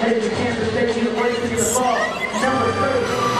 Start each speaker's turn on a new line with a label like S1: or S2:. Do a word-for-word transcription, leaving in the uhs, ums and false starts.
S1: headed to Kansas State University in the fall. Number three.